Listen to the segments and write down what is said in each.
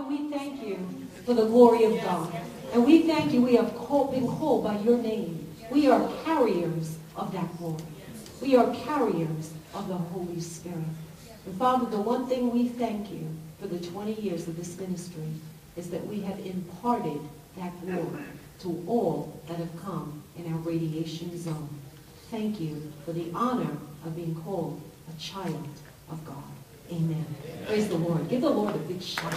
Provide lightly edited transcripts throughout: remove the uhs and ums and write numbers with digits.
Father, we thank you for the glory of God. And we thank you we have been called by your name. We are carriers of that glory. We are carriers of the Holy Spirit. And Father, the one thing we thank you for the 20 years of this ministry is that we have imparted that glory to all that have come in our radiation zone. Thank you for the honor of being called a child of God. Amen. Praise the Lord. Give the Lord a big shout.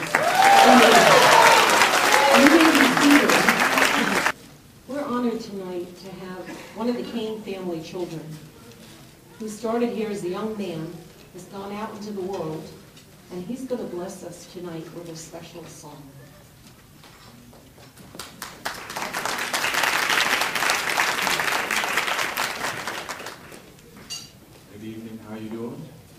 We're honored tonight to have one of the Cain family children who started here as a young man, has gone out into the world, and he's going to bless us tonight with a special song. Good evening. How you doing?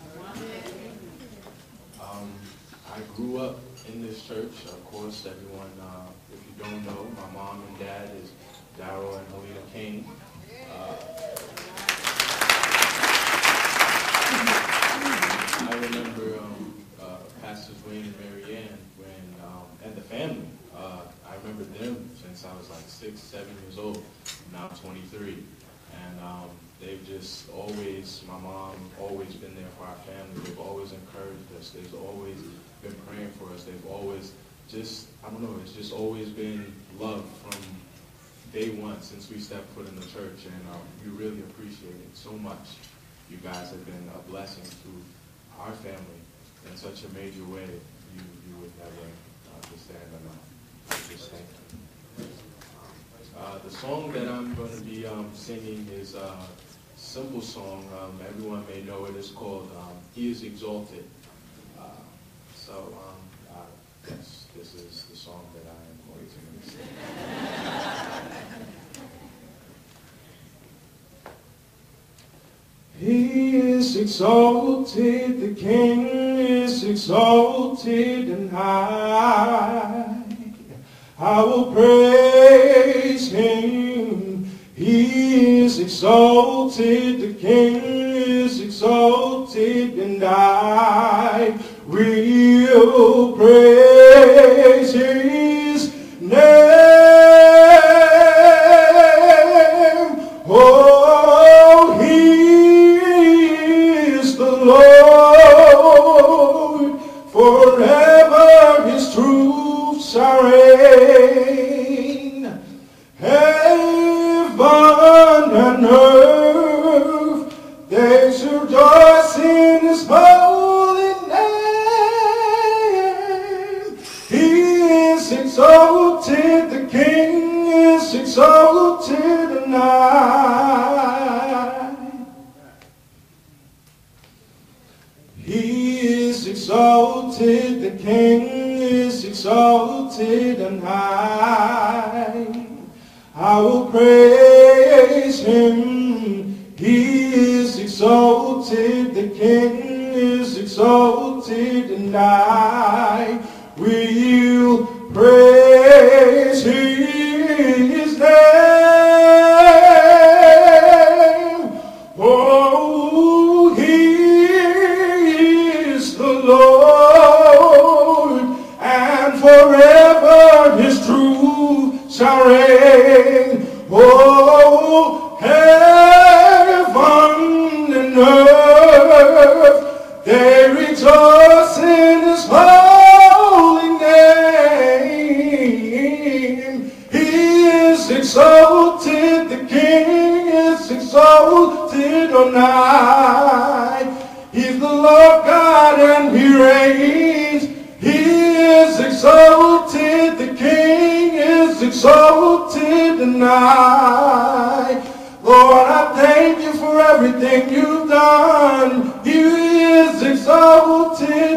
I grew up in this church. Of course, everyone, if you don't know, my mom and dad is Darryl and Helena Cain. I remember Pastors Wayne and Mary Ann and the family. I remember them since I was like 6, 7 years old. Now I'm 23. And they've just always, my mom, always been there for our family. They've always encouraged us. They've always been praying for us. They've always just, I don't know, it's just always been love from day one since we stepped foot in the church. And we really appreciate it so much. You guys have been a blessing to our family in such a major way. You would never understand enough. Just thank you. The song that I'm going to be singing is a simple song. Everyone may know it. It's called He is Exalted. Yes, this is the song that I am going to sing. He is exalted, the King is exalted and high. I will praise him. He is exalted, the King is exalted, and I will praise his name. Oh, he is the Lord, forever his truth shall reign. Heaven and earth, they shall rejoice in his holy name. He is exalted, the King is exalted, and He is exalted, the King is exalted and high. I will praise him. He is exalted, the King is exalted, and I will praise his name. Oh, he is the Lord, and forever his truth shall reign. Oh, heaven and earth, they rejoice in his holy name. He is exalted, the King is exalted on high. He's the Lord God and he reigns. He is exalted, the King is exalted and high. Lord, I thank you for everything you've done. He is exalted